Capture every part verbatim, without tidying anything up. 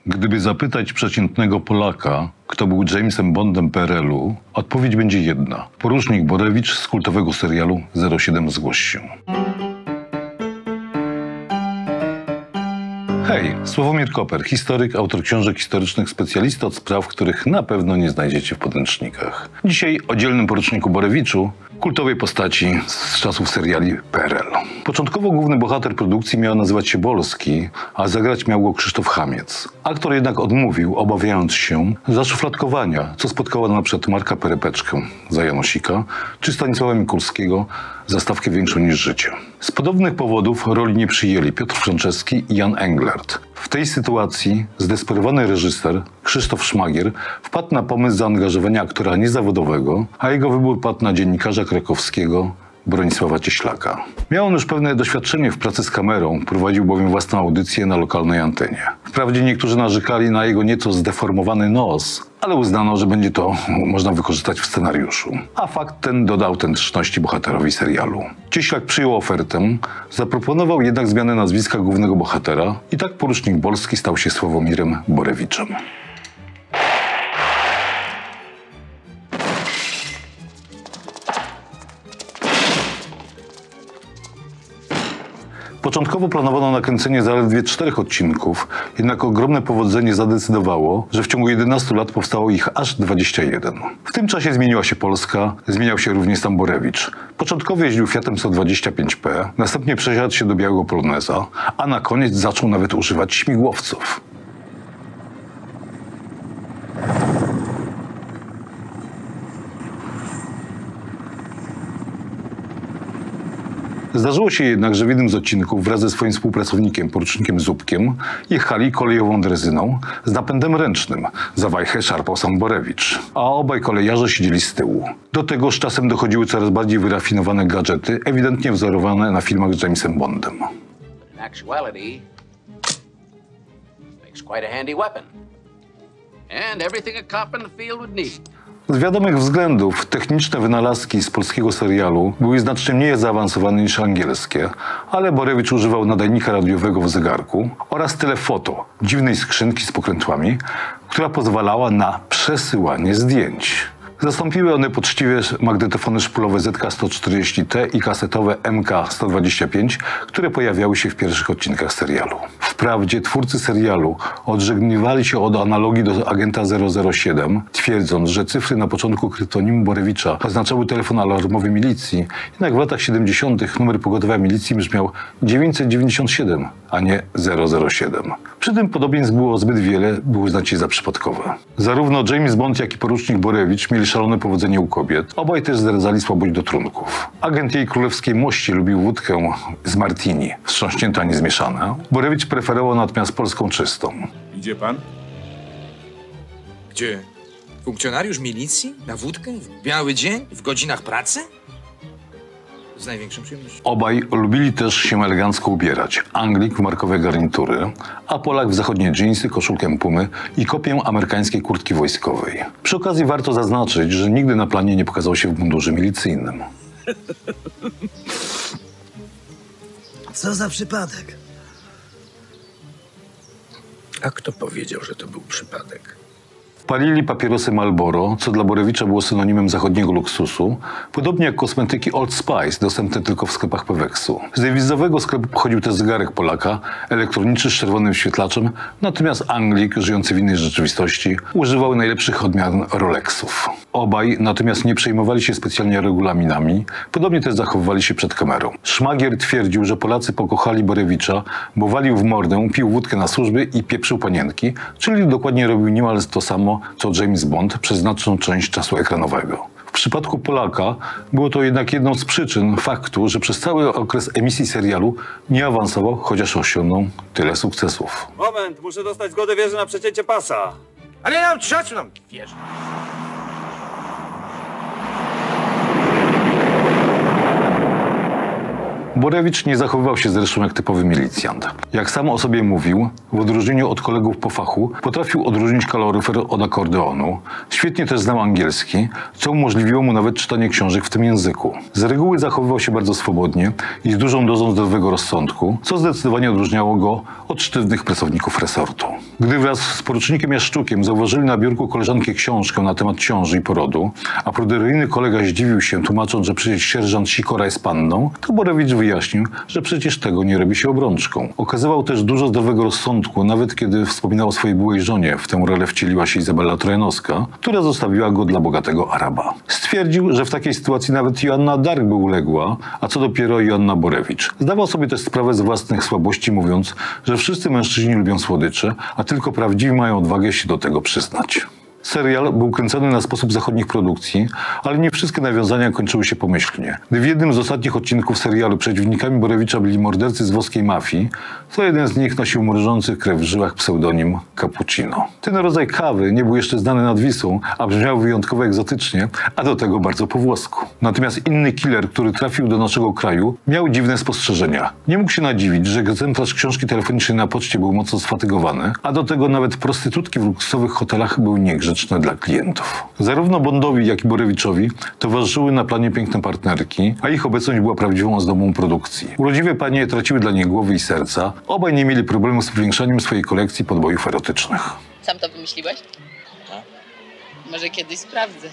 Gdyby zapytać przeciętnego Polaka, kto był Jamesem Bondem P R L u, odpowiedź będzie jedna. Porucznik Borewicz z kultowego serialu zero siedem Zgłoś się. Hej, Sławomir Koper, historyk, autor książek historycznych, specjalista od spraw, których na pewno nie znajdziecie w podręcznikach. Dzisiaj o dzielnym poruczniku Borewiczu, kultowej postaci z czasów seriali P R L. Początkowo główny bohater produkcji miał nazywać się Bolski, a zagrać miał go Krzysztof Chamiec. Aktor jednak odmówił, obawiając się zaszufladkowania, co spotkało na przykład Marka Perepeczkę za Janosika, czy Stanisława Mikulskiego za stawkę większą niż życie. Z podobnych powodów roli nie przyjęli Piotr Franceski i Jan Englert. W tej sytuacji zdesperowany reżyser Krzysztof Szmagier wpadł na pomysł zaangażowania aktora niezawodowego, a jego wybór padł na dziennikarza krakowskiego Bronisława Cieślaka. Miał on już pewne doświadczenie w pracy z kamerą, prowadził bowiem własną audycję na lokalnej antenie. Wprawdzie niektórzy narzekali na jego nieco zdeformowany nos, ale uznano, że będzie to można wykorzystać w scenariuszu. A fakt ten doda autentyczności bohaterowi serialu. Cieślak przyjął ofertę, zaproponował jednak zmianę nazwiska głównego bohatera i tak porucznik Bolski stał się Sławomirem Borewiczem. Początkowo planowano nakręcenie zaledwie czterech odcinków, jednak ogromne powodzenie zadecydowało, że w ciągu jedenastu lat powstało ich aż dwadzieścia jeden. W tym czasie zmieniła się Polska, zmieniał się również sam Borewicz. Początkowo jeździł Fiatem sto dwadzieścia pięć P, następnie przesiadł się do białego Poloneza, a na koniec zaczął nawet używać śmigłowców. Zdarzyło się jednak, że w jednym z odcinków wraz ze swoim współpracownikiem, porucznikiem Zupkiem, jechali kolejową drezyną z napędem ręcznym. Za wajchę szarpał sam Borewicz, a obaj kolejarze siedzieli z tyłu. Do tego z czasem dochodziły coraz bardziej wyrafinowane gadżety, ewidentnie wzorowane na filmach z Jamesem Bondem. Z wiadomych względów techniczne wynalazki z polskiego serialu były znacznie mniej zaawansowane niż angielskie, ale Borewicz używał nadajnika radiowego w zegarku oraz telefoto, dziwnej skrzynki z pokrętłami, która pozwalała na przesyłanie zdjęć. Zastąpiły one poczciwie magnetofony szpulowe Z K sto czterdzieści T i kasetowe M K sto dwadzieścia pięć, które pojawiały się w pierwszych odcinkach serialu. Wprawdzie twórcy serialu odżegnywali się od analogii do agenta zero zero siedem, twierdząc, że cyfry na początku kryptonimu Borewicza oznaczały telefon alarmowy milicji, jednak w latach siedemdziesiątych numer pogotowia milicji brzmiał dziewięćset dziewięćdziesiąt siedem, a nie zero zero siedem. Przy tym podobieństw było zbyt wiele, by uznać je za przypadkowe. Zarówno James Bond, jak i porucznik Borewicz mieli szalone powodzenie u kobiet. Obaj też zdradzali słabość do trunków. Agent jej królewskiej mości lubił wódkę z martini, wstrząśnięte, a nie zmieszane. Borewicz preferował natomiast polską czystą. Idzie pan? Gdzie? Funkcjonariusz milicji? Na wódkę? W biały dzień? W godzinach pracy? Z największą przyjemnością. Obaj lubili też się elegancko ubierać. Anglik w markowe garnitury, a Polak w zachodnie dżinsy, koszulkę pumy i kopię amerykańskiej kurtki wojskowej. Przy okazji warto zaznaczyć, że nigdy na planie nie pokazał się w mundurze milicyjnym. Co za przypadek? A kto powiedział, że to był przypadek? Palili papierosy Marlboro, co dla Borewicza było synonimem zachodniego luksusu, podobnie jak kosmetyki Old Spice, dostępne tylko w sklepach Peweksu. Z dewizowego sklepu pochodził też zegarek Polaka, elektroniczny z czerwonym świetlaczem, natomiast Anglik, żyjący w innej rzeczywistości, używał najlepszych odmian Rolexów. Obaj natomiast nie przejmowali się specjalnie regulaminami, podobnie też zachowywali się przed kamerą. Szmagier twierdził, że Polacy pokochali Borewicza, bo walił w mordę, pił wódkę na służby i pieprzył panienki, czyli dokładnie robił niemal to samo, co James Bond przez znaczną część czasu ekranowego. W przypadku Polaka było to jednak jedną z przyczyn faktu, że przez cały okres emisji serialu nie awansował, chociaż osiągnął tyle sukcesów. Moment, muszę dostać zgodę wieży na przecięcie pasa. Ale ja mam trzecią nam wierzę. Borewicz nie zachowywał się zresztą jak typowy milicjant. Jak sam o sobie mówił, w odróżnieniu od kolegów po fachu, potrafił odróżnić kaloryfer od akordeonu. Świetnie też znał angielski, co umożliwiło mu nawet czytanie książek w tym języku. Z reguły zachowywał się bardzo swobodnie i z dużą dozą zdrowego rozsądku, co zdecydowanie odróżniało go od sztywnych pracowników resortu. Gdy wraz z porucznikiem Jaszczukiem zauważyli na biurku koleżanki książkę na temat ciąży i porodu, a pruderyjny kolega zdziwił się, tłumacząc, że przecież sierżant Sikora jest panną, to Borewicz wyjaśnił, że przecież tego nie robi się obrączką. Okazywał też dużo zdrowego rozsądku, nawet kiedy wspominał o swojej byłej żonie. W tę rolę wcieliła się Izabela Trojanowska, która zostawiła go dla bogatego Araba. Stwierdził, że w takiej sytuacji nawet Joanna Dark by uległa, a co dopiero Joanna Borewicz. Zdawał sobie też sprawę z własnych słabości, mówiąc, że wszyscy mężczyźni lubią słodycze, a tylko prawdziwi mają odwagę się do tego przyznać. Serial był kręcony na sposób zachodnich produkcji, ale nie wszystkie nawiązania kończyły się pomyślnie. Gdy w jednym z ostatnich odcinków serialu przeciwnikami Borewicza byli mordercy z włoskiej mafii, to jeden z nich nosił mrożący krew w żyłach pseudonim Cappuccino. Ten rodzaj kawy nie był jeszcze znany nad Wisłą, a brzmiał wyjątkowo egzotycznie, a do tego bardzo po włosku. Natomiast inny killer, który trafił do naszego kraju, miał dziwne spostrzeżenia. Nie mógł się nadziwić, że egzemplarz książki telefonicznej na poczcie był mocno sfatygowany, a do tego nawet prostytutki w luksusowych hotelach były niegrzeczne dla klientów. Zarówno Bondowi, jak i Borewiczowi towarzyszyły na planie piękne partnerki, a ich obecność była prawdziwą ozdobą produkcji. Urodziwe panie traciły dla niej głowy i serca. Obaj nie mieli problemu z powiększaniem swojej kolekcji podbojów erotycznych. Sam to wymyśliłeś? A? Może kiedyś sprawdzę.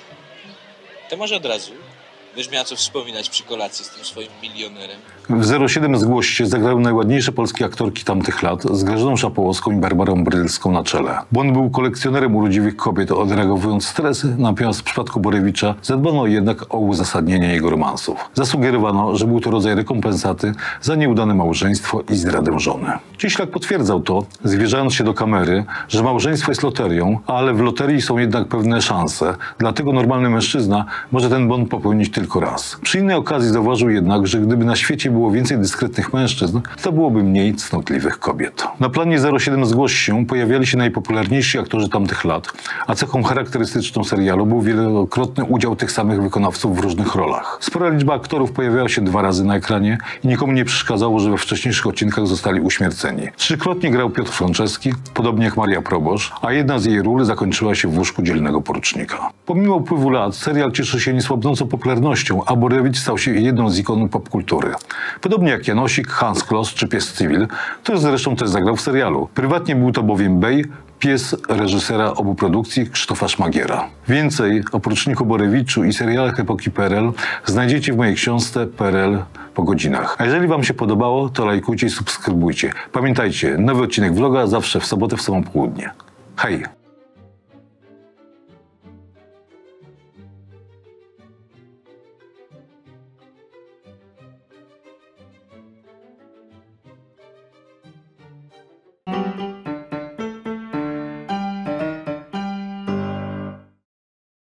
To może od razu. Będziesz miała co wspominać przy kolacji z tym swoim milionerem. W zero siedem Zgłoś się zagrały najładniejsze polskie aktorki tamtych lat z Grażyną Szapołowską i Barbarą Brylską na czele. Bond był kolekcjonerem urodziwych kobiet, odreagowując stresy, natomiast w przypadku Borewicza zadbano jednak o uzasadnienie jego romansów. Zasugerowano, że był to rodzaj rekompensaty za nieudane małżeństwo i zdradę żony. Cieślak potwierdzał to, zwierzając się do kamery, że małżeństwo jest loterią, ale w loterii są jednak pewne szanse, dlatego normalny mężczyzna może ten błąd popełnić tylko raz. Przy innej okazji zauważył jednak, że gdyby na świecie było więcej dyskretnych mężczyzn, to byłoby mniej cnotliwych kobiet. Na planie zero siedem Zgłoś się pojawiali się najpopularniejsi aktorzy tamtych lat, a cechą charakterystyczną serialu był wielokrotny udział tych samych wykonawców w różnych rolach. Spora liczba aktorów pojawiała się dwa razy na ekranie i nikomu nie przeszkadzało, że we wcześniejszych odcinkach zostali uśmierceni. Trzykrotnie grał Piotr Franceski, podobnie jak Maria Proboszcz, a jedna z jej ról zakończyła się w łóżku dzielnego porucznika. Pomimo upływu lat serial cieszy się niesłabnącą popularnością, a Borewicz stał się jedną z ikon popkultury. Podobnie jak Janosik, Hans Kloss czy Pies Cywil, który zresztą też zagrał w serialu. Prywatnie był to bowiem Bej, pies reżysera obu produkcji Krzysztofa Szmagiera. Więcej o poruczniku Borewiczu i serialach epoki P R L znajdziecie w mojej książce P R L po godzinach. A jeżeli wam się podobało, to lajkujcie i subskrybujcie. Pamiętajcie, nowy odcinek vloga zawsze w sobotę w samo południe. Hej!